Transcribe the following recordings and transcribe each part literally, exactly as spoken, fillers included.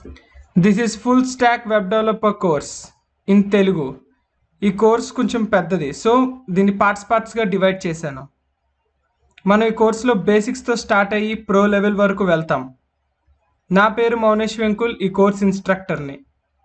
This is full stack web developer course in Telugu. ఈ course కొంచెం పెద్దది, సో దీన్ని పార్ట్స్ పార్ట్స్గా డివైడ్ చేశాను. మనం ఈ కోర్సులో బేసిక్స్తో స్టార్ట్ అయ్యి ప్రో లెవెల్ వరకు వెళ్తాం. నా పేరు మౌనేష్ వెంకుల్, ఈ కోర్స్ ఇన్స్ట్రక్టర్ని.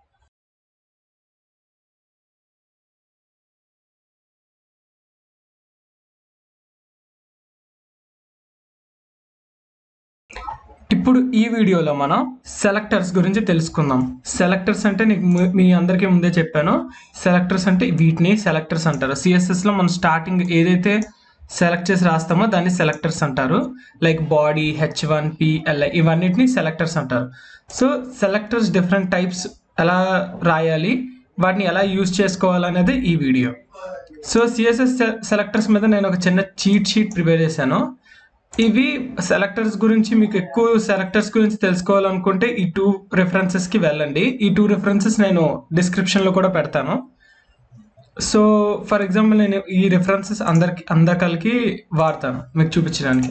ఇప్పుడు ఈ వీడియోలో మనం సెలెక్టర్స్ గురించి తెలుసుకుందాం. సెలెక్టర్స్ అంటే నీకు మీ అందరికీ ముందే చెప్పాను, సెలెక్టర్స్ అంటే వీటిని సెలెక్టర్స్ అంటారు. సిఎస్ఎస్లో మనం స్టార్టింగ్ ఏదైతే సెలెక్ట్ చేసి రాస్తామో దాన్ని సెలెక్టర్స్ అంటారు. Like body, H one, PLI ఇవన్నిటిని సెలెక్టర్స్ అంటారు. సో సెలెక్టర్స్ డిఫరెంట్ టైప్స్ ఎలా రాయాలి, వాటిని ఎలా యూజ్ చేసుకోవాలనేది ఈ వీడియో. సో సిఎస్ఎస్ సెలెక్టర్స్ మీద నేను ఒక చిన్న చీట్ షీట్ ప్రిపేర్ చేశాను. ఇవి సెలెక్టర్స్ గురించి మీకు ఎక్కువ సెలెక్టర్స్ గురించి తెలుసుకోవాలనుకుంటే ఈ టూ రెఫరెన్సెస్కి వెళ్ళండి. ఈ టూ రెఫరెన్సెస్ నేను డిస్క్రిప్షన్లో కూడా పెడతాను. సో ఫర్ ఎగ్జాంపుల్ నేను ఈ రెఫరెన్సెస్ అందరికి అందరికీ వాడతాను మీకు చూపించడానికి.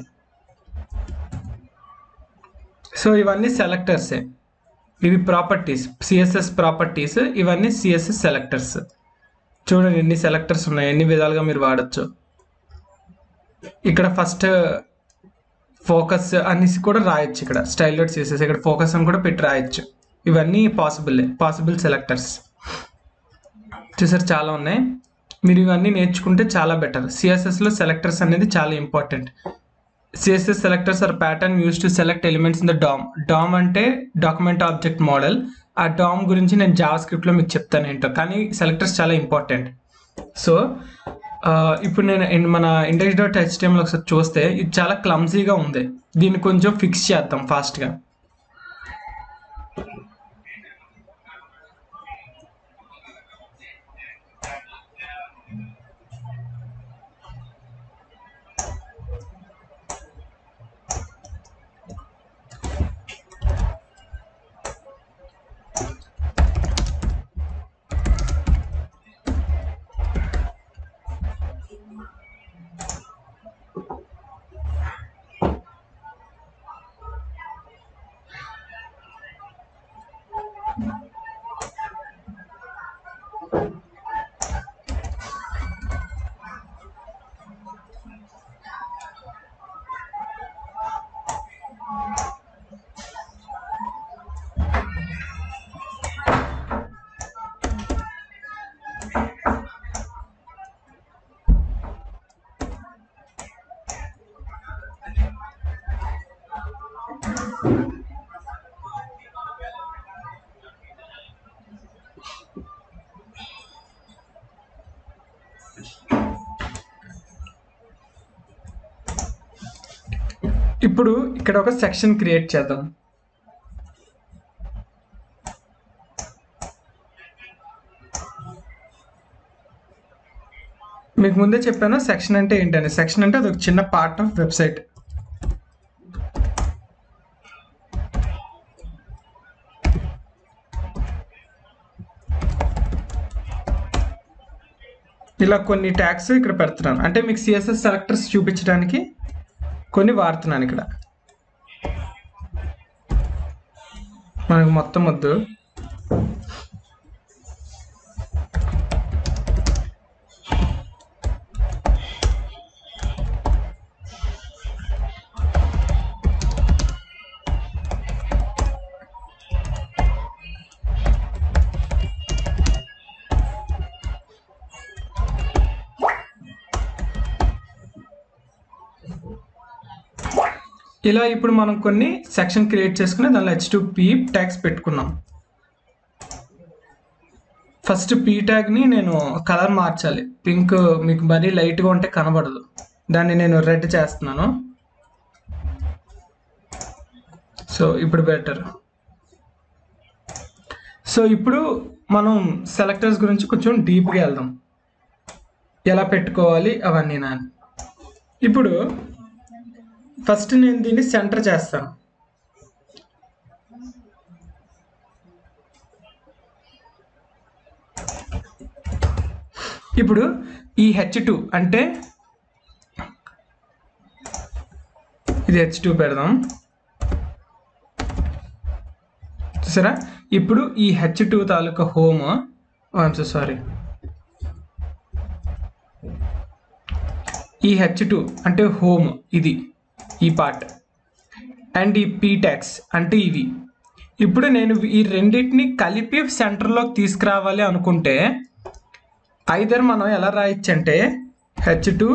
సో ఇవన్నీ సెలెక్టర్సే, ఇవి ప్రాపర్టీస్, సిఎస్ఎస్ ప్రాపర్టీస్, ఇవన్నీ సిఎస్ఎస్ సెలెక్టర్స్. చూడండి ఎన్ని సెలెక్టర్స్ ఉన్నాయి, ఎన్ని విధాలుగా మీరు వాడచ్చు. ఇక్కడ ఫస్ట్ ఫోకస్ అనేసి కూడా రాయొచ్చు, ఇక్కడ స్టైల్ డాట్ సిఎస్ఎస్ ఇక్కడ ఫోకస్ అని కూడా పెట్టి రాయొచ్చు. ఇవన్నీ పాసిబుల్ పాసిబుల్ సెలెక్టర్స్. చూసారు చాలా ఉన్నాయి, మీరు ఇవన్నీ నేర్చుకుంటే చాలా బెటర్. సిఎస్ఎస్లో సెలెక్టర్స్ అనేది చాలా important. CSS selectors are pattern use to select elements in the DOM. DOM అంటే డాక్యుమెంట్ ఆబ్జెక్ట్ మోడల్. ఆ డామ్ గురించి నేను జావా స్క్రిప్ట్లో మీకు చెప్తాను ఏంటో, కానీ సెలెక్టర్స్ చాలా ఇంపార్టెంట్. సో ఇప్పుడు నేను మన ఇండెక్స్ డాట్ హెచ్టిఎంఎల్ ఒకసారి చూస్తే ఇది చాలా క్లమ్జీగా ఉంది, దీన్ని కొంచెం ఫిక్స్ చేద్దాం ఫాస్ట్గా. ఇప్పుడు ఇక్కడ ఒక సెక్షన్ క్రియేట్ చేద్దాం. మీకు ముందే చెప్పాను సెక్షన్ అంటే ఏంటని. సెక్షన్ అంటే అది ఒక చిన్న పార్ట్ ఆఫ్ వెబ్సైట్. ఇలా కొన్ని ట్యాగ్స్ ఇక్కడ పెడుతున్నాను, అంటే మీకు సిఎస్ఎస్ సెలెక్టర్స్ చూపించడానికి కొన్ని వాడుతున్నాను. ఇక్కడ మనకు మొత్తం వద్దు, ఇలా ఇప్పుడు మనం కొన్ని సెక్షన్ క్రియేట్ చేసుకుని దానిలో హెచ్ టూ పీ ట్యాగ్స్ పెట్టుకున్నాం. ఫస్ట్ పీ ట్యాగ్ని నేను కలర్ మార్చాలి, పింక్ మీకు మరీ లైట్గా ఉంటే కనబడదు, దాన్ని నేను రెడ్ చేస్తున్నాను. సో ఇప్పుడు బెటర్. సో ఇప్పుడు మనం సెలెక్టర్స్ గురించి కొంచెం డీప్గా వెళ్దాం, ఎలా పెట్టుకోవాలి అవన్నీ. నా ఇప్పుడు ఫస్ట్ నేను దీన్ని సెంటర్ చేస్తాను. ఇప్పుడు ఈ హెచ్ టూ అంటే ఇది హెచ్ టూ పెడదాం. చూసారా? ఇప్పుడు ఈ హెచ్ టూ తాలూకా హోమ్, ఐఎమ్ సో సారీ, ఈ హెచ్ టూ అంటే హోమ్ ఇది, ఈ పార్ట్, అండ్ ఈ పీ ట్యాగ్స్ అంటే ఇవి. ఇప్పుడు నేను ఈ రెండింటిని కలిపి సెంటర్లోకి తీసుకురావాలి అనుకుంటే ఐదర్ మనం ఎలా రాయొచ్చు అంటే H two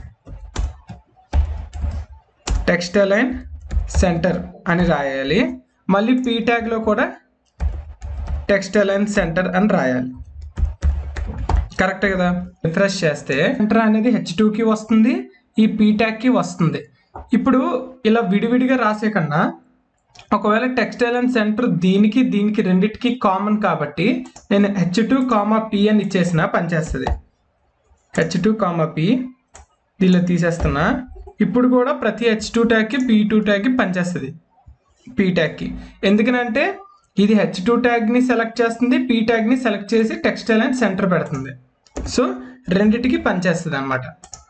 text align centre అని రాయాలి. మళ్ళీ పీ ట్యాగ్లో కూడా టెక్స్ట్ అలైన్ సెంటర్ అని రాయాలి. కరెక్టే కదా? రిఫ్రెష్ చేస్తే సెంటర్ అనేది హెచ్ టూకి వస్తుంది, ఈ పీ ట్యాగ్కి వస్తుంది. ఇప్పుడు ఇలా విడివిడిగా రాసే కన్నా ఒకవేళ టెక్స్ట్ అలైన్ సెంటర్ దీనికి దీనికి రెండింటికి కామన్ కాబట్టి నేను హెచ్ టూ కామా పీ అని ఇచ్చేసిన పనిచేస్తుంది. హెచ్ టూ కామా పీ దీనిలో తీసేస్తున్నా. ఇప్పుడు కూడా ప్రతి హెచ్ టూ ట్యాగ్కి పీ టూ ట్యాగ్కి పనిచేస్తుంది, పీ ట్యాగ్కి. ఎందుకనంటే ఇది హెచ్ టూ ట్యాగ్ని సెలెక్ట్ చేస్తుంది, పీ ట్యాగ్ని సెలెక్ట్ చేసి టెక్స్ట్ అలైన్ సెంటర్ పెడుతుంది. సో రెండిటికి పనిచేస్తుంది అన్నమాట.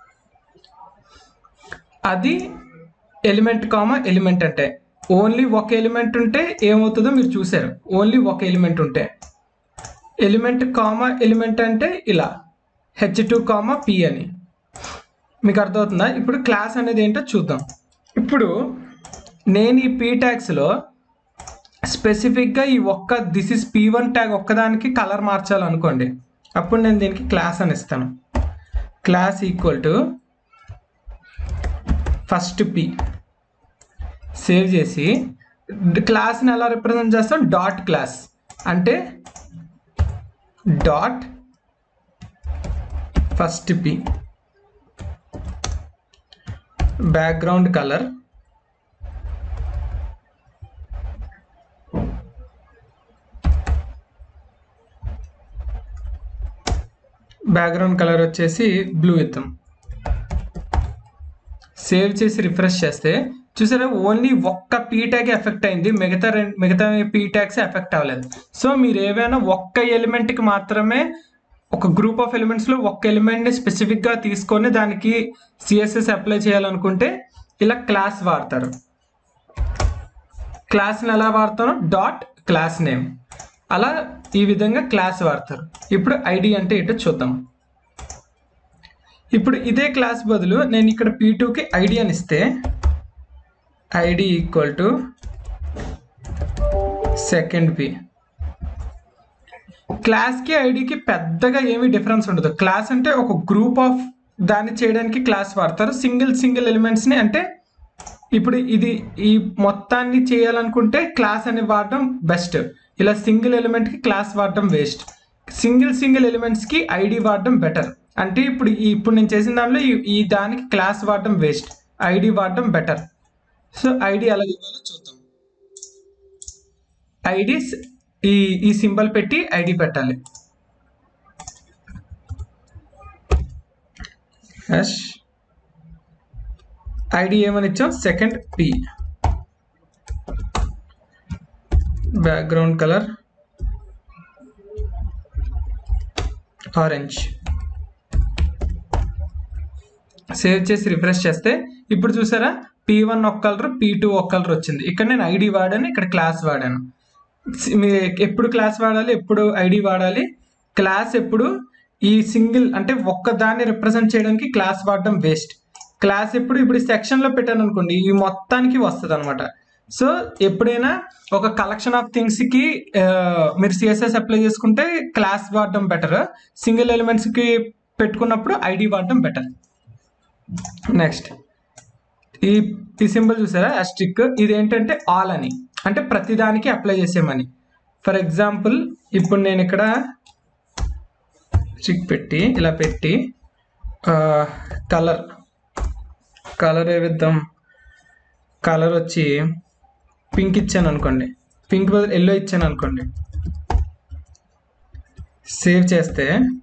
అది ఎలిమెంట్ కామా ఎలిమెంట్ అంటే ఓన్లీ ఒక ఎలిమెంట్ ఉంటే ఏమవుతుందో మీరు చూసారు. ఓన్లీ ఒక ఎలిమెంట్ ఉంటే ఎలిమెంట్ కామా ఎలిమెంట్ అంటే ఇలా హెచ్ టూ కామా పీ అని. మీకు అర్థమవుతుందా? ఇప్పుడు క్లాస్ అనేది ఏంటో చూద్దాం. ఇప్పుడు నేను ఈ పీ ట్యాగ్స్లో స్పెసిఫిక్గా ఈ ఒక్క this is P one tag ఒక్కదానికి కలర్ మార్చాలనుకోండి, అప్పుడు నేను దీనికి క్లాస్ అని ఇస్తాను. Class equal to first P. Save చేసి క్లాస్ని ఎలా రిప్రజెంట్ చేస్తాం? డాట్ క్లాస్ అంటే dot first P, background colour background colour వచ్చేసి బ్లూ ఇద్దాం. సేవ్ చేసి రిఫ్రెష్ చేస్తే చూసారా, ఓన్లీ ఒక్క పీ ట్యాగ్ ఎఫెక్ట్ అయింది, మిగతా రెండు మిగతా పీ ట్యాగ్స్ ఎఫెక్ట్ అవ్వలేదు. సో మీరు ఏవైనా ఒక్క ఎలిమెంట్కి మాత్రమే, ఒక గ్రూప్ ఆఫ్ ఎలిమెంట్స్లో ఒక్క ఎలిమెంట్ని స్పెసిఫిక్గా తీసుకొని దానికి సిఎస్ఎస్ అప్లై చేయాలనుకుంటే ఇలా క్లాస్ వాడతారు. క్లాస్ని ఎలా వాడతాను? డాట్ క్లాస్ నేమ్, అలా ఈ విధంగా క్లాస్ వాడతారు. ఇప్పుడు ఐడి అంటే ఏంటో చూద్దాం. ఇప్పుడు ఇదే క్లాస్ బదులు నేను ఇక్కడ పీ టూకి ఐడి అని ఇస్తే ID equal to second P. క్లాస్కి ఐడికి పెద్దగా ఏమీ డిఫరెన్స్ ఉండదు. క్లాస్ అంటే ఒక గ్రూప్ ఆఫ్ దాన్ని చేయడానికి క్లాస్ వాడతారు. సింగిల్ సింగిల్ ఎలిమెంట్స్ని అంటే ఇప్పుడు ఇది ఈ మొత్తాన్ని చేయాలనుకుంటే క్లాస్ అని వాడడం బెస్ట్. ఇలా సింగిల్ ఎలిమెంట్కి క్లాస్ వాడడం వేస్ట్. సింగిల్ సింగిల్ ఎలిమెంట్స్కి ఐడి వాడడం బెటర్. అంటే ఇప్పుడు ఇప్పుడు నేను చేసిన దానిలో ఈ దానికి క్లాస్ వాడడం వేస్ట్, ఐడి వాడడం బెటర్. సో ఐడి ఎలా ఇవ్వాలో చూద్దాం. ఐడి ఈ ఈ సింబల్ పెట్టి ఐడి పెట్టాలి. ఐడి ఏమని ఇచ్చాం? Second P. Background colour orange. Save చేసి రిఫ్రెష్ చేస్తే ఇప్పుడు చూసారా, పీ వన్ ఒక కలర్, పీ టూ ఒక కలర్ వచ్చింది. ఇక్కడ నేను ఐడి వాడాను, ఇక్కడ క్లాస్ వాడాను. ఎప్పుడు క్లాస్ వాడాలి, ఎప్పుడు ఐడి వాడాలి? క్లాస్ ఎప్పుడు ఈ సింగిల్ అంటే ఒక్క దాన్ని రిప్రజెంట్ చేయడానికి క్లాస్ వాడడం వేస్ట్. క్లాస్ ఎప్పుడు ఇప్పుడు సెక్షన్లో పెట్టాను అనుకోండి, ఈ మొత్తానికి వస్తుంది అనమాట. సో ఎప్పుడైనా ఒక కలెక్షన్ ఆఫ్ థింగ్స్కి మీరు సిఎస్ఎస్ అప్లై చేసుకుంటే క్లాస్ వాడడం బెటర్. సింగిల్ ఎలిమెంట్స్కి పెట్టుకున్నప్పుడు ఐడి వాడడం బెటర్. నెక్స్ట్ ఈ ఈ సింబల్ చూసారా, అస్ట్రిక్. ఇది ఏంటంటే ఆల్ అని, అంటే ప్రతిదానికి అప్లై చేసేమని. ఫర్ ఎగ్జాంపుల్ ఇప్పుడు నేను ఇక్కడ స్ట్రిక్ పెట్టి ఇలా పెట్టి కలర్ కలర్ ఏ విద్దాం, కలర్ వచ్చి పింక్ ఇచ్చాను అనుకోండి, పింక్ బదులు ఎల్లో ఇచ్చాను అనుకోండి. సేవ్ చేస్తే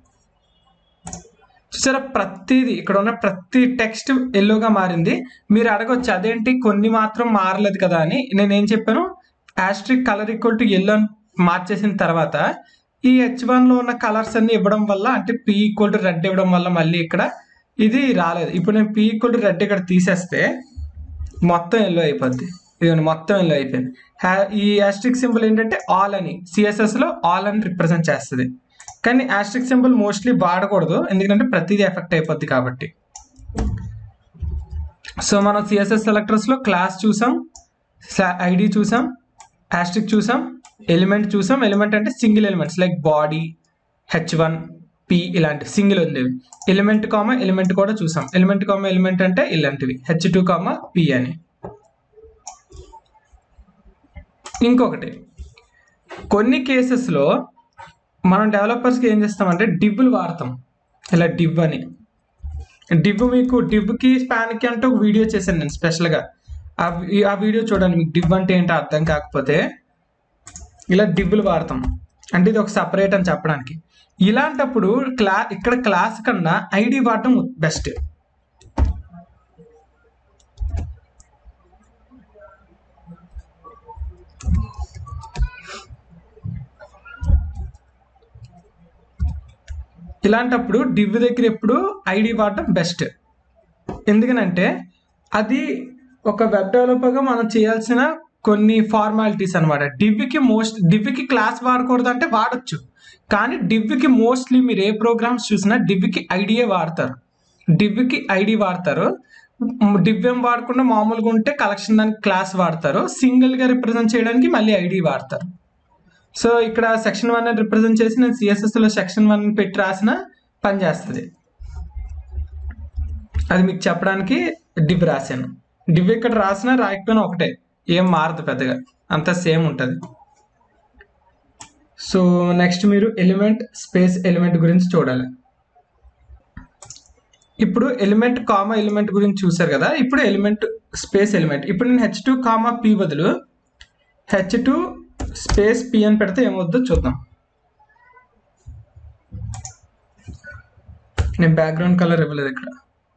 చూసారా, ప్రతిది ఇక్కడ ఉన్న ప్రతి టెక్స్ట్ ఎల్లోగా మారింది. మీరు అడగొచ్చు అదేంటి కొన్ని మాత్రం మారలేదు కదా అని. నేనేం చెప్పాను, asterisk colour equal to yellow మార్చేసిన తర్వాత ఈ హెచ్ వన్లో ఉన్న కలర్స్ అన్ని ఇవ్వడం వల్ల, అంటే పీ ఈక్వల్ టు రెడ్ ఇవ్వడం వల్ల మళ్ళీ ఇక్కడ ఇది రాలేదు. ఇప్పుడు నేను పీ ఈక్వల్ టు రెడ్ ఇక్కడ తీసేస్తే మొత్తం ఎల్లో అయిపోద్ది. ఇదిగోండి మొత్తం ఇలా అయిపోయింది. ఈ యాస్ట్రిక్ సింబల్ ఏంటంటే ఆల్ అని, సిఎస్ఎస్లో ఆల్ అని రిప్రజెంట్ చేస్తుంది. కానీ యాస్ట్రిక్ సింబల్ మోస్ట్లీ వాడకూడదు, ఎందుకంటే ప్రతిదీ ఎఫెక్ట్ అయిపోద్ది కాబట్టి. సో మనం సిఎస్ఎస్ సెలెక్టర్స్లో క్లాస్ చూసాం, ఐడి చూసాం, యాస్ట్రిక్ చూసాం, ఎలిమెంట్ చూసాం. ఎలిమెంట్ అంటే single elements like body, H one, P ఇలాంటి సింగిల్ ఉండేవి. ఎలిమెంట్ కామా ఎలిమెంట్ కూడా చూసాం. ఎలిమెంట్ కామా ఎలిమెంట్ అంటే ఇలాంటివి హెచ్ టూ కామా పి అని. ఇంకొకటి, కొన్ని కేసెస్లో మనం డెవలపర్స్కి ఏం చేస్తామంటే డివ్లు వాడతాం. ఇలా డివ్ అని, డివ్ మీకు డివ్కి స్పాన్కి అంటే ఒక వీడియో చేశాను నేను స్పెషల్గా. ఆ వీడియో చూడండి, మీకు డివ్ అంటే ఏంటో అర్థం కాకపోతే. ఇలా డివ్లు వాడతాం అంటే ఇది ఒక సపరేట్ అని చెప్పడానికి. ఇలాంటప్పుడు క్లా ఇక్కడ క్లాస్ కన్నా ఐడి వాడటం బెస్ట్. ఇలాంటప్పుడు డివ్ దగ్గర ఎప్పుడు ఐడి వాడటం బెస్ట్. ఎందుకనంటే అది ఒక వెబ్ డెవలపర్గా మనం చేయాల్సిన కొన్ని ఫార్మాలిటీస్ అనమాట. డివ్కి మోస్ట్ డివ్కి క్లాస్ వాడకూడదు అంటే వాడచ్చు, కానీ డివ్కి మోస్ట్లీ మీరు ఏ ప్రోగ్రామ్స్ చూసినా డివ్కి ఐడియే వాడతారు. డివ్కి ఐడి వాడతారు. డివ్ ఏం వాడకుండా మామూలుగా ఉంటే కలెక్షన్ దానికి క్లాస్ వాడతారు. సింగిల్గా రిప్రజెంట్ చేయడానికి మళ్ళీ ఐడి వాడతారు. సో ఇక్కడ సెక్షన్ వన్ అని రిప్రజెంట్ చేసి నేను సిఎస్ఎస్లో సెక్షన్ వన్ పెట్టి రాసిన పని చేస్తుంది. అది మీకు చెప్పడానికి డివ్ రాశాను. డివ్ ఇక్కడ రాసినా రాయకపోయినా ఒకటే, ఏం మారదు పెద్దగా, అంతా సేమ్ ఉంటుంది. సో నెక్స్ట్ మీరు ఎలిమెంట్ స్పేస్ ఎలిమెంట్ గురించి చూడాలి. ఇప్పుడు ఎలిమెంట్ కామా ఎలిమెంట్ గురించి చూసారు కదా, ఇప్పుడు ఎలిమెంట్ స్పేస్ ఎలిమెంట్. ఇప్పుడు నేను హెచ్ టూ కామా పి బదులు హెచ్ టూ స్పేస్ పి అని పెడితే ఏమవుద్దో చూద్దాం. నేను బ్యాక్గ్రౌండ్ కలర్ ఇవ్వలేదు ఇక్కడ.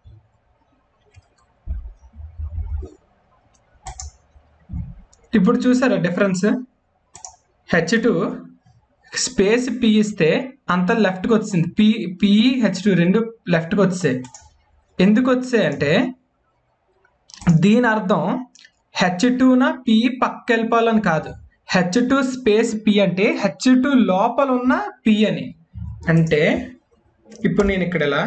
ఇప్పుడు చూసారా difference? H two space P ఇస్తే అంత లెఫ్ట్కి వచ్చింది, పి పి హెచ్ టూ రెండు లెఫ్ట్కి వచ్చాయి. ఎందుకు వచ్చాయి అంటే దీని అర్థం హెచ్ టూన పి పక్క వెళ్ళిపోవాలని కాదు. హెచ్ టూ స్పేస్ పి అంటే హెచ్ టూ లోపల ఉన్న పి అని. అంటే ఇప్పుడు నేను ఇక్కడ ఇలా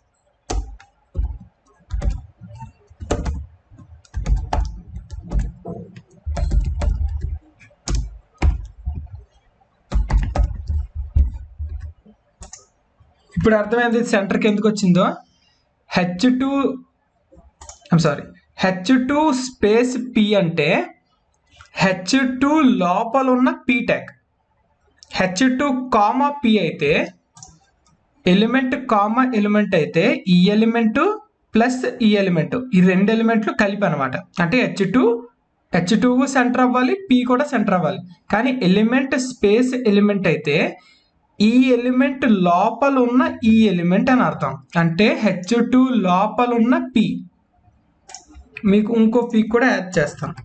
ఇప్పుడు అర్థమైంది సెంటర్కి ఎందుకు వచ్చిందో. H two I'm sorry H two space P అంటే హెచ్ టూ లోపల ఉన్న P tag. H two comma P అయితే ఎలిమెంట్ కామా ఎలిమెంట్ అయితే ఈ ఎలిమెంట్ ప్లస్ ఈ ఎలిమెంట్, ఈ రెండు ఎలిమెంట్లు కలిపి అనమాట. అంటే H two H two centre అవ్వాలి, పి కూడా సెంటర్ అవ్వాలి. కానీ ఎలిమెంట్ స్పేస్ ఎలిమెంట్ అయితే ఈ ఎలిమెంట్ లోపల ఉన్న ఈ ఎలిమెంట్ అని అర్థం. అంటే హెచ్ టూ లోపల ఉన్న పి. మీకు ఇంకో పి కూడా యాడ్ చేస్తాను.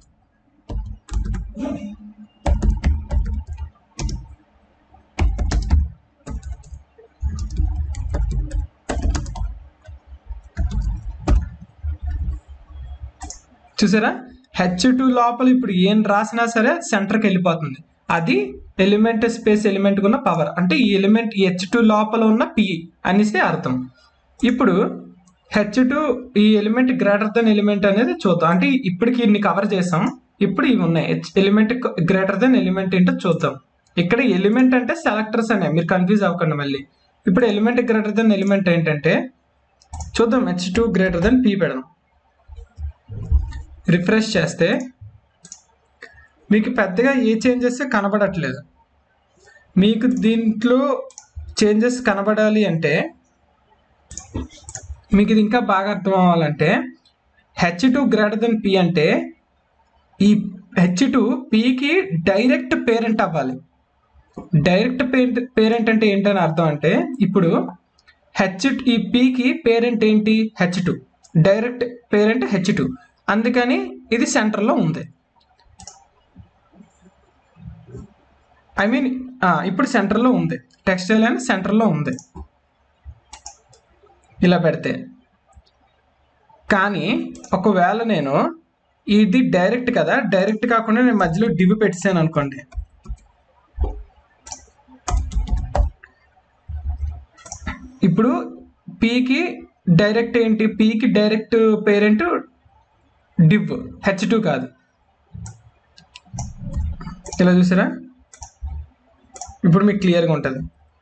చూసారా, హెచ్ టూ లోపల ఇప్పుడు ఏం రాసినా సరే సెంటర్కి వెళ్ళిపోతుంది. అది ఎలిమెంట్ స్పేస్ ఎలిమెంట్ ఉన్న పవర్. అంటే ఈ ఎలిమెంట్ హెచ్ టూ లోపల ఉన్న పి అనేసి అర్థం. ఇప్పుడు హెచ్ టూ ఈ ఎలిమెంట్ గ్రేటర్ దెన్ ఎలిమెంట్ అనేది చూద్దాం. అంటే ఇప్పటికి ఇన్ని కవర్ చేసాం, ఇప్పుడు ఇవి ఉన్నాయి. ఎలిమెంట్ గ్రేటర్ దెన్ ఎలిమెంట్ ఏంటో చూద్దాం. ఇక్కడ ఎలిమెంట్ అంటే సెలెక్టర్స్ అనే, మీరు కన్ఫ్యూజ్ అవ్వకండి మళ్ళీ. ఇప్పుడు ఎలిమెంట్ గ్రేటర్ దెన్ ఎలిమెంట్ ఏంటంటే చూద్దాం. H two greater than P పెడదాం. రిఫ్రెష్ చేస్తే మీకు పెద్దగా ఏ చేంజెస్ కనబడట్లేదు. మీకు దీంట్లో చేంజెస్ కనబడాలి అంటే, మీకు ఇది ఇంకా బాగా అర్థం అవ్వాలంటే, H two greater than P అంటే ఈ హెచ్ టూ పికి డైరెక్ట్ పేరెంట్ అవ్వాలి. డైరెక్ట్ పేరెంట్ పేరెంట్ అంటే ఏంటని అర్థం అంటే, ఇప్పుడు హెచ్ ఈ పికి పేరెంట్ ఏంటి? H two. Direct parent H two. అందుకని ఇది సెంటర్లో ఉంది. ఐ మీన్ ఇప్పుడు సెంటర్లో ఉంది. టెక్స్టైల్ అని సెంటర్లో ఉంది ఇలా పెడితే. కానీ ఒకవేళ నేను ఇది డైరెక్ట్ కదా, డైరెక్ట్ కాకుండా నేను మధ్యలో డివ్ పెట్టాను అనుకోండి. ఇప్పుడు పీకి డైరెక్ట్ ఏంటి, పీకి direct parent div, H two కాదు. ఇలా చూసారా, ఇప్పుడు మీకు క్లియర్గా ఉంటుంది.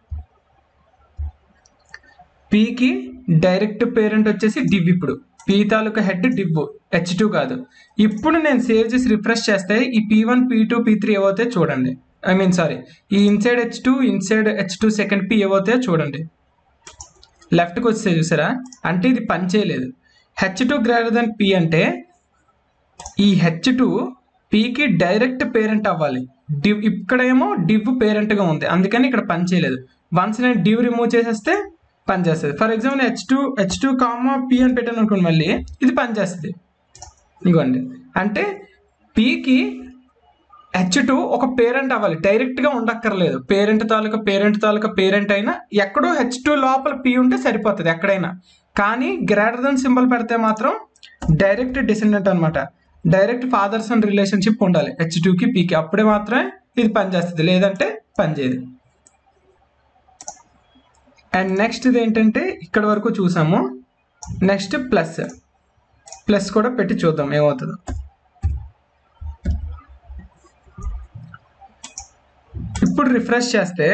పీకి డైరెక్ట్ పేరెంట్ వచ్చేసి డివ్, ఇప్పుడు పీ తాలూకా హెడ్ డివ్, హెచ్ టూ కాదు. ఇప్పుడు నేను సేవ్ చేసి రిఫ్రెష్ చేస్తే ఈ P one P two P three ఏవవుతాయో చూడండి. ఐ మీన్ సారీ, ఈ inside H two inside H two second P ఏవవుతాయో చూడండి. లెఫ్ట్కి వచ్చే చూసారా, అంటే ఇది పని చేయలేదు. H two greater than P అంటే ఈ హెచ్ టూ పీకి డైరెక్ట్ పేరెంట్ అవ్వాలి. డివ్ ఇక్కడేమో డివ్ పేరెంట్గా ఉంది, అందుకని ఇక్కడ పని చేయలేదు. వన్స్ నేను డివ్ రిమూవ్ చేసేస్తే పని చేస్తుంది. For example H two H two comma P అని పెట్టాను అనుకోండి, మళ్ళీ ఇది పని చేస్తుంది. ఇదిగోండి, అంటే పీకి హెచ్ టూ ఒక పేరెంట్ అవ్వాలి, డైరెక్ట్గా ఉండక్కర్లేదు. పేరెంట్ తాలూకా పేరెంట్ తాలూకా పేరెంట్ అయినా ఎక్కడో హెచ్ టూ లోపల పీ ఉంటే సరిపోతుంది ఎక్కడైనా. కానీ గ్రేటర్ దెన్ సింబల్ పెడితే మాత్రం డైరెక్ట్ డిసెండెంట్ అనమాట, డైరెక్ట్ ఫాదర్ సన్ రిలేషన్షిప్ ఉండాలి హెచ్ టూకి పీకి, అప్పుడే మాత్రమే ఇది పనిచేస్తుంది, లేదంటే పనిచేయదు. అండ్ నెక్స్ట్ ఇది ఏంటంటే ఇక్కడ వరకు చూసాము. నెక్స్ట్ ప్లస్ ప్లస్ కూడా పెట్టి చూద్దాం ఏమవుతుందో. ఇప్పుడు రిఫ్రెష్ చేస్తే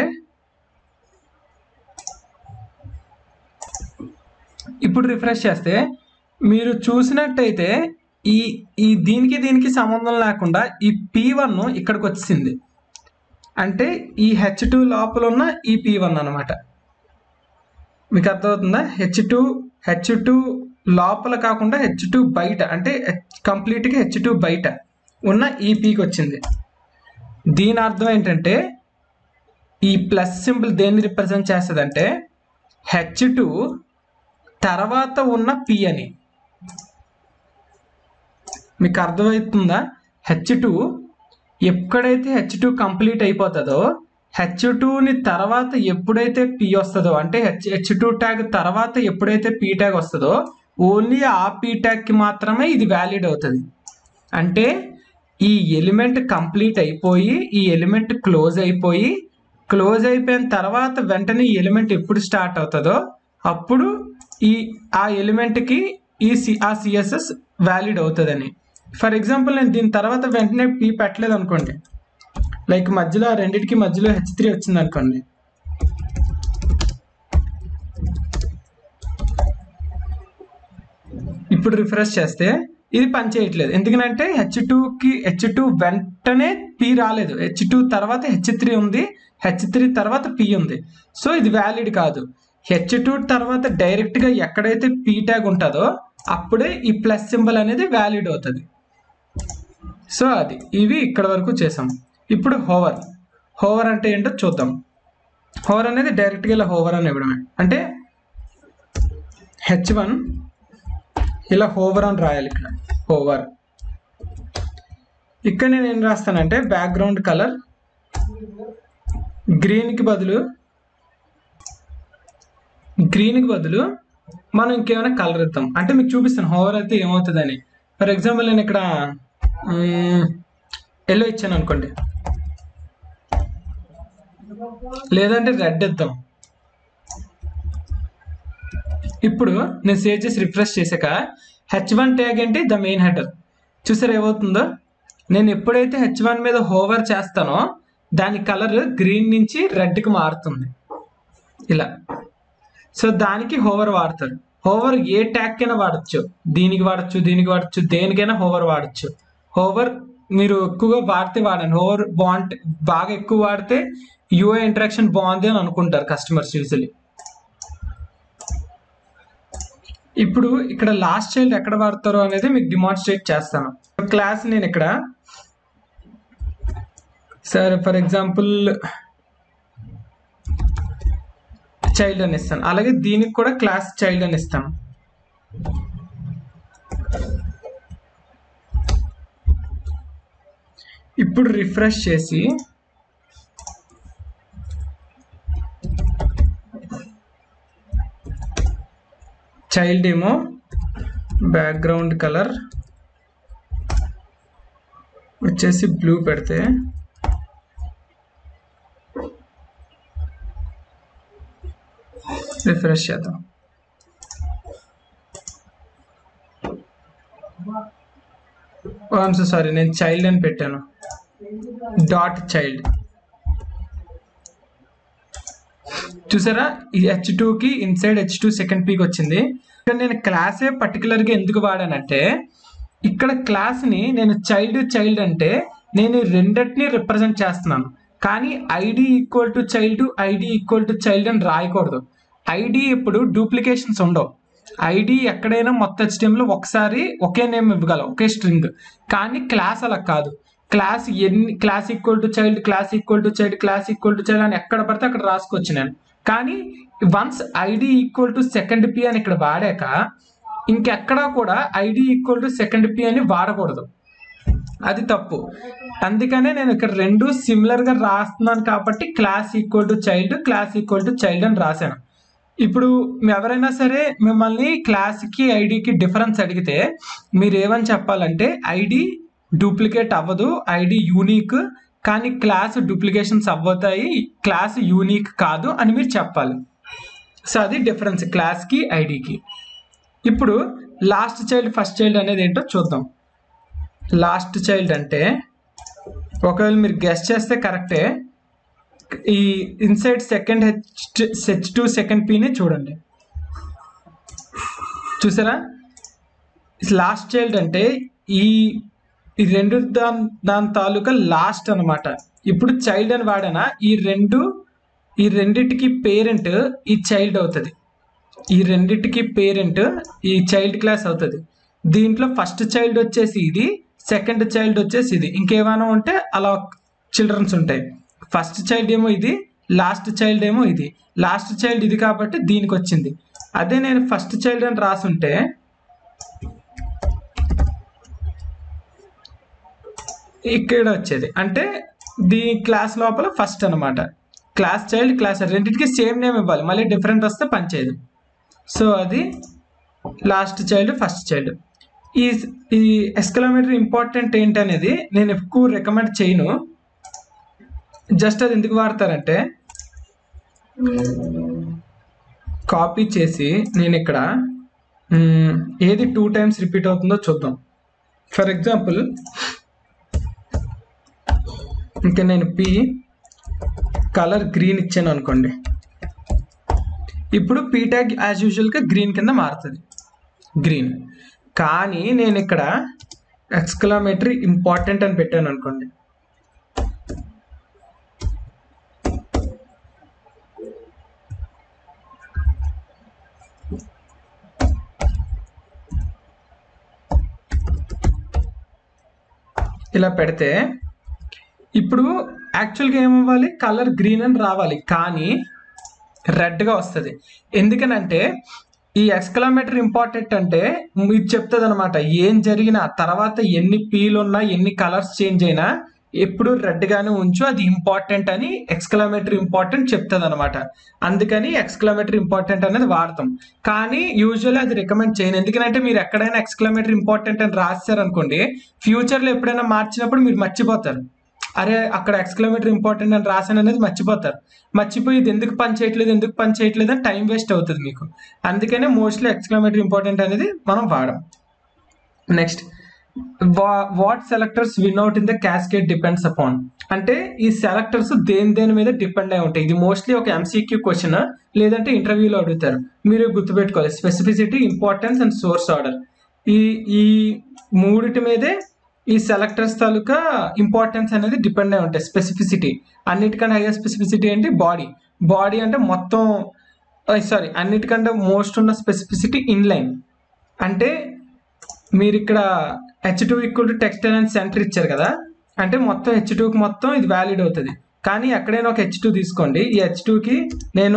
ఇప్పుడు రిఫ్రెష్ చేస్తే మీరు చూసినట్టయితే ఈ ఈ దీనికి దీనికి సంబంధం లేకుండా ఈ పీ వన్ ఇక్కడికి వచ్చింది, అంటే ఈ హెచ్ టూ లోపల ఉన్న ఈ పీ వన్ అనమాట. మీకు అర్థమవుతుందా? హెచ్ టూ హెచ్ టూ లోపల కాకుండా హెచ్ టూ బయట, అంటే కంప్లీట్గా హెచ్ టూ బయట ఉన్న ఈ పీకి వచ్చింది. దీని అర్థం ఏంటంటే ఈ ప్లస్ సింబల్ దేన్ని రిప్రజెంట్ చేస్తుంది అంటే హెచ్ టూ తర్వాత ఉన్న పీ అని. మీకు అర్థమవుతుందా? హెచ్ టూ ఎక్కడైతే హెచ్ టూ కంప్లీట్ అయిపోతుందో హెచ్ టూని తర్వాత ఎప్పుడైతే పీ వస్తుందో, అంటే హెచ్ హెచ్ టూ ట్యాగ్ తర్వాత ఎప్పుడైతే పీ ట్యాగ్ వస్తుందో ఓన్లీ ఆ పీ ట్యాగ్కి మాత్రమే ఇది వ్యాలిడ్ అవుతుంది. అంటే ఈ ఎలిమెంట్ కంప్లీట్ అయిపోయి ఈ ఎలిమెంట్ క్లోజ్ అయిపోయి క్లోజ్ అయిపోయిన తర్వాత వెంటనే ఈ ఎలిమెంట్ ఎప్పుడు స్టార్ట్ అవుతుందో అప్పుడు ఈ ఆ ఎలిమెంట్కి ఈ సి ఆ సిఎస్ఎస్ వ్యాలిడ్ అవుతుందని. ఫర్ ఎగ్జాంపుల్ నేను దీని తర్వాత వెంటనే పీ పెట్టలేదు అనుకోండి, లైక్ మధ్యలో రెండింటికి మధ్యలో హెచ్ త్రీ వచ్చింది అనుకోండి, ఇప్పుడు రిఫ్రెష్ చేస్తే ఇది పని చేయట్లేదు. ఎందుకంటే హెచ్ టూకి హెచ్ టూ వెంటనే పీ రాలేదు, హెచ్ టూ తర్వాత హెచ్ త్రీ ఉంది, హెచ్ త్రీ తర్వాత పీ ఉంది. సో ఇది వ్యాలిడ్ కాదు. హెచ్ టూ తర్వాత డైరెక్ట్గా ఎక్కడైతే పీ ట్యాగ్ ఉంటుందో అప్పుడే ఈ ప్లస్ సింబల్ అనేది వ్యాలిడ్ అవుతుంది. సో అది ఇవి ఇక్కడ వరకు చేసాం. ఇప్పుడు హోవర్ హోవర్ అంటే ఏంటో చూద్దాం. హోవర్ అనేది డైరెక్ట్గా ఇలా హోవర్ అని ఇవ్వడమే, అంటే హెచ్ వన్ ఇలా హోవర్ అని రాయాలి. ఇక్కడ హోవర్, ఇక్కడ నేను ఏం రాస్తానంటే బ్యాక్గ్రౌండ్ కలర్ గ్రీన్కి బదులు గ్రీన్కి బదులు మనం ఇంకేమైనా కలర్ ఇద్దాం. అంటే మీకు చూపిస్తాను హోవర్ అయితే ఏమవుతుందని. ఫర్ ఎగ్జాంపుల్ నేను ఇక్కడ ఎల్లో ఇచ్చాను అనుకోండి, లేదంటే రెడ్ ఇద్దాం. ఇప్పుడు నేను సేవ్ చేసి రిఫ్రెష్ చేశాక హెచ్ వన్ ట్యాగ్ ఏంటి, ద మెయిన్ హెడర్. చూసారు ఏమవుతుందో? నేను ఎప్పుడైతే హెచ్ వన్ మీద హోవర్ చేస్తానో దాని కలర్ గ్రీన్ నుంచి రెడ్కి మారుతుంది ఇలా. సో దానికి హోవర్ వాడతారు. హోవర్ ఏ ట్యాగ్ కైనా వాడచ్చు, దీనికి వాడచ్చు, దీనికి వాడచ్చు, దేనికైనా హోవర్ వాడచ్చు. హోవర్ మీరు ఎక్కువగా వాడితే వాడండి. హోవర్ బాగుంటే బాగా ఎక్కువ వాడితే యూఐ ఇంటరాక్షన్ బాగుంది అని అనుకుంటారు కస్టమర్స్ యూజువల్లీ. ఇప్పుడు ఇక్కడ లాస్ట్ చైల్డ్ ఎక్కడ వాడతారో అనేది మీకు డిమాన్స్ట్రేట్ చేస్తాను. క్లాస్ నేను ఇక్కడ సరే ఫర్ ఎగ్జాంపుల్ చైల్డ్ అని ఇస్తాను, అలాగే దీనికి కూడా క్లాస్ చైల్డ్ అని ఇస్తాను. ఇప్పుడు రిఫ్రెష్ చేసి చైల్డ్ ఏమో బ్యాక్గ్రౌండ్ కలర్ వచ్చేసి బ్లూ పెడితే రిఫ్రెష్ చేద్దాం. సో సారీ, నేను చైల్డ్ అని పెట్టాను, డాట్ చైల్డ్. చూసారా, ఈ హెచ్ టూకి ఇన్సైడ్ హెచ్ టూ సెకండ్ పీకి వచ్చింది. ఇక్కడ నేను క్లాసే పర్టికులర్గా ఎందుకు వాడానంటే, ఇక్కడ క్లాస్ని నేను చైల్డ్ చైల్డ్ అంటే నేను రెండింటిని రిప్రజెంట్ చేస్తున్నాను. కానీ ID equal to child, ID equal to child అని రాయకూడదు. ఐడి ఇప్పుడు డూప్లికేషన్స్ ఉండవు. ఐడి ఎక్కడైనా మొత్తం హెచ్టిఎంలో ఒకసారి ఒకే నేమ్ ఇవ్వగలం, ఒకే స్ట్రింగ్. కానీ క్లాస్ అలా కాదు. క్లాస్ ఎన్ని class equal to child, class equal to child, class equal to child అని ఎక్కడ పడితే అక్కడ రాసుకోవచ్చు నేను. కానీ once ID equal to second P అని ఇక్కడ వాడాక ఇంకెక్కడా కూడా ID equal to second P అని వాడకూడదు, అది తప్పు. అందుకనే నేను ఇక్కడ రెండు సిమిలర్గా రాస్తున్నాను కాబట్టి class equal to child, class equal to child అని రాశాను. ఇప్పుడు ఎవరైనా సరే మిమ్మల్ని క్లాస్కి ఐడికి డిఫరెన్స్ అడిగితే మీరు ఏమని చెప్పాలంటే, ఐడి డూప్లికేట్ అవ్వదు, ఐడి యూనిక్, కానీ క్లాస్ డూప్లికేషన్స్ అవ్వతాయి, క్లాస్ యూనిక్ కాదు అని మీరు చెప్పాలి. సో అది డిఫరెన్స్ క్లాస్కి ఐడికి. ఇప్పుడు లాస్ట్ చైల్డ్ ఫస్ట్ చైల్డ్ అనేది ఏంటో చూద్దాం. లాస్ట్ చైల్డ్ అంటే ఒకవేళ మీరు గెస్ చేస్తే కరెక్టే, ఈ inside second H H two second పీని చూడండి. చూసారా, లాస్ట్ చైల్డ్ అంటే ఈ ఈ రెండు దాని దాని తాలూకా లాస్ట్ అనమాట. ఇప్పుడు చైల్డ్ అని వాడనా, ఈ రెండు ఈ రెండిటికి పేరెంట్ ఈ చైల్డ్ అవుతుంది, ఈ రెండిటికి పేరెంట్ ఈ చైల్డ్ క్లాస్ అవుతుంది. దీంట్లో ఫస్ట్ చైల్డ్ వచ్చేసి ఇది, సెకండ్ చైల్డ్ వచ్చేసి ఇది, ఇంకేమైనా ఉంటే అలా చిల్డ్రన్స్ ఉంటాయి. ఫస్ట్ చైల్డ్ ఏమో ఇది, లాస్ట్ చైల్డ్ ఏమో ఇది. లాస్ట్ చైల్డ్ ఇది కాబట్టి దీనికి వచ్చింది. అదే నేను ఫస్ట్ చైల్డ్ అని రాసుంటే ఇక్కడ వచ్చేది, అంటే దీని క్లాస్ లోపల ఫస్ట్ అనమాట. క్లాస్ చైల్డ్ క్లాస్ రెండింటికి సేమ్ నేమ్ ఇవ్వాలి, మళ్ళీ డిఫరెంట్ వస్తే పనిచేయదు. సో అది లాస్ట్ చైల్డ్ ఫస్ట్ చైల్డ్. ఈ ఈ ఎక్స్క్లమేటరీ ఇంపార్టెంట్ ఏంటనేది నేను ఎక్కువ రికమెండ్ చేయను. జస్ట్ అది ఎందుకు వాడతారంటే, కాపీ చేసి నేను ఇక్కడ ఏది టూ టైమ్స్ రిపీట్ అవుతుందో చూద్దాం. ఫర్ ఎగ్జాంపుల్ ఇంకా నేను పి కలర్ గ్రీన్ ఇచ్చాను అనుకోండి, ఇప్పుడు పీ ట్యాగ్ యాజ్ యూజువల్గా గ్రీన్ కింద మారుతుంది, గ్రీన్. కానీ నేను ఇక్కడ ఎక్స్క్లమేటరీ ఇంపార్టెంట్ అని పెట్టాను అనుకోండి, ఇలా పెడితే ఇప్పుడు యాక్చువల్గా ఏమవ్వాలి, కలర్ గ్రీన్ అని రావాలి, కానీ రెడ్గా వస్తుంది. ఎందుకనంటే ఈ ఎక్స్క్లమేటరీ ఇంపార్టెంట్ అంటే మీకు చెప్తుంది అనమాట, ఏం జరిగినా తర్వాత ఎన్ని పీలు ఉన్నా ఎన్ని కలర్స్ చేంజ్ అయినా ఎప్పుడు రెడ్గానే ఉంచు, అది ఇంపార్టెంట్ అని ఎక్స్క్లమేటరీ ఇంపార్టెంట్ చెప్తుంది అనమాట. అందుకని ఎక్స్క్లమేటరీ ఇంపార్టెంట్ అనేది వాడతాం. కానీ యూజువల్లీ అది రికమెండ్ చేయను, ఎందుకంటే మీరు ఎక్కడైనా ఎక్స్క్లమేటరీ ఇంపార్టెంట్ అని రాశారనుకోండి, ఫ్యూచర్లో ఎప్పుడైనా మార్చినప్పుడు మీరు మర్చిపోతారు, అరే అక్కడ ఎక్స్క్లమేటరీ ఇంపార్టెంట్ అని రాశాను అనేది మర్చిపోతారు. మర్చిపోయి ఇది ఎందుకు పని చేయట్లేదు ఎందుకు పని చేయట్లేదు అని టైం వేస్ట్ అవుతుంది మీకు. అందుకనే మోస్ట్లీ ఎక్స్క్లమేటరీ ఇంపార్టెంట్ అనేది మనం వాడం. Next, what selectors win out in the cascade depends upon అంటే ఈ సెలెక్టర్స్ దేని దేని మీద డిపెండ్ అయి ఉంటాయి. ఇది మోస్ట్లీ ఒక ఎంసీక్యూ క్వశ్చన్, లేదంటే ఇంటర్వ్యూలో అడుగుతారు, మీరు గుర్తుపెట్టుకోవాలి. Specificity, importance and source order, ఈ ఈ మూడిటి మీదే ఈ సెలెక్టర్స్ తాలూకా ఇంపార్టెన్స్ అనేది డిపెండ్ అయి ఉంటాయి. స్పెసిఫిసిటీ, అన్నిటికంటే హైయర్ స్పెసిఫిసిటీ ఏంటి, బాడీ. బాడీ అంటే మొత్తం, సారీ అన్నిటికంటే మోస్ట్ ఉన్న స్పెసిఫిసిటీ ఇన్లైన్. అంటే మీరు ఇక్కడ H two equal to text and centre ఇచ్చారు కదా, అంటే మొత్తం హెచ్ టూకి మొత్తం ఇది వ్యాలిడ్ అవుతుంది. కానీ ఎక్కడైనా ఒక హెచ్ టూ తీసుకోండి, ఈ హెచ్ టూకి నేను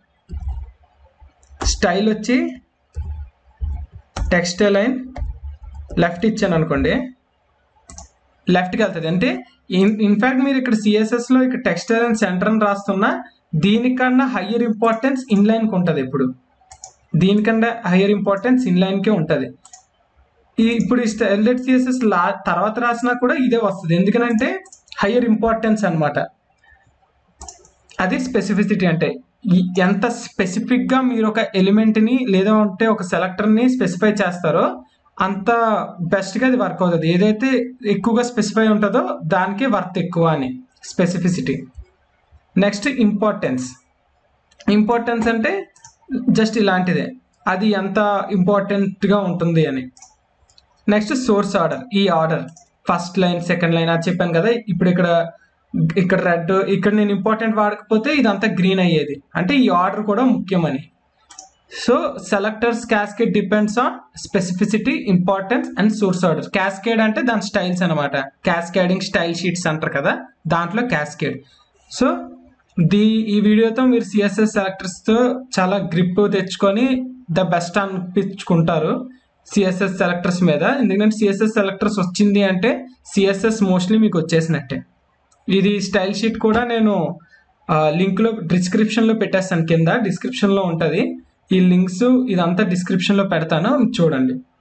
స్టైల్ వచ్చి టెక్స్ట్ లైన్ లెఫ్ట్ ఇచ్చాను అనుకోండి, లెఫ్ట్కి వెళ్తుంది. అంటే ఇన్ ఇన్ఫ్యాక్ట్ మీరు ఇక్కడ సిఎస్ఎస్లో ఇక్కడ టెక్స్టైల్ అండ్ సెంటర్ అని రాస్తున్నా, దీనికన్నా హయ్యర్ ఇంపార్టెన్స్ ఇన్లైన్కి ఉంటుంది. ఇప్పుడు దీనికన్నా హయ్యర్ ఇంపార్టెన్స్ ఇన్లైన్కే ఉంటుంది. ఈ ఇప్పుడు ఈ స్టైల్డ్ సిఎస్ఎస్ లా తర్వాత రాసినా కూడా ఇదే వస్తుంది, ఎందుకంటే హయ్యర్ ఇంపార్టెన్స్ అనమాట. అది స్పెసిఫిసిటీ అంటే ఎంత స్పెసిఫిక్గా మీరు ఒక ఎలిమెంట్ని లేదా అంటే ఒక సెలెక్టర్ని స్పెసిఫై చేస్తారో అంత బెస్ట్గా అది వర్క్ అవుతుంది. ఏదైతే ఎక్కువగా స్పెసిఫై ఉంటుందో దానికి వర్త్ ఎక్కువ అని స్పెసిఫిసిటీ. Next importance. ఇంపార్టెన్స్ అంటే జస్ట్ ఇలాంటిదే, అది ఎంత ఇంపార్టెంట్గా ఉంటుంది అని. Next source order. ఈ order first line second line అది చెప్పాను కదా, ఇప్పుడు ఇక్కడ ఇక్కడ రెడ్, ఇక్కడ నేను ఇంపార్టెంట్ వాడకపోతే ఇదంతా గ్రీన్ అయ్యేది, అంటే ఈ ఆర్డర్ కూడా ముఖ్యమని. So selectors cascade depends on specificity, importance and source order. Cascade అంటే దాని స్టైల్స్ అనమాట, క్యాస్కేడింగ్ స్టైల్ షీట్స్ అంటారు కదా, దాంట్లో క్యాస్కేడ్. సో ది ఈ వీడియోతో మీరు సిఎస్ఎస్ సెలెక్టర్స్తో చాలా గ్రిప్ తెచ్చుకొని ద బెస్ట్ అనిపించుకుంటారు సిఎస్ఎస్ సెలెక్టర్స్ మీద. ఎందుకంటే సిఎస్ఎస్ సెలెక్టర్స్ వచ్చింది అంటే సిఎస్ఎస్ మోస్ట్లీ మీకు వచ్చేసినట్టే. ఇది స్టైల్ షీట్ కూడా నేను లింక్లో డిస్క్రిప్షన్లో పెట్టేస్తాను, కింద డిస్క్రిప్షన్లో ఉంటుంది ఈ లింక్స్, ఇదంతా డిస్క్రిప్షన్లో పెడతాను, చూడండి.